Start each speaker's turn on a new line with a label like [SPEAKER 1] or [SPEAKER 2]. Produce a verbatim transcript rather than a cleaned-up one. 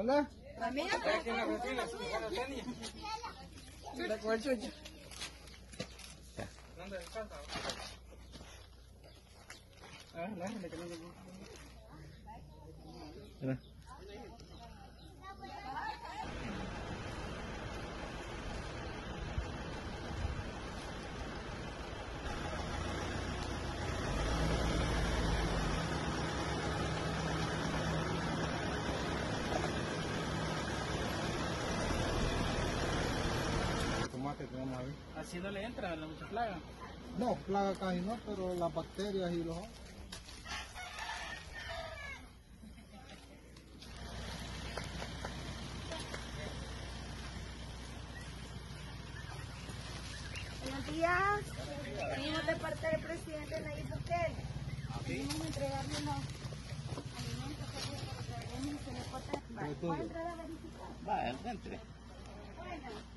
[SPEAKER 1] Hola.
[SPEAKER 2] La mía,
[SPEAKER 3] Aquí en la cocina, con la tenis.
[SPEAKER 1] La con el chucho.
[SPEAKER 3] ¿Dónde descansa?
[SPEAKER 1] Ah, déjale que no le
[SPEAKER 4] Mira.
[SPEAKER 1] tomate tenemos ahí.
[SPEAKER 3] Así no le entra la mucha plaga.
[SPEAKER 1] No, plaga casi no, pero las bacterias y los...
[SPEAKER 2] buenos días. Venimos de parte del presidente Nayib Bukele. Venimos a entregarle unos alimentos que traemos y se les corta. ¿Puede entrar a verificar?
[SPEAKER 4] Va, entre.
[SPEAKER 2] Bueno.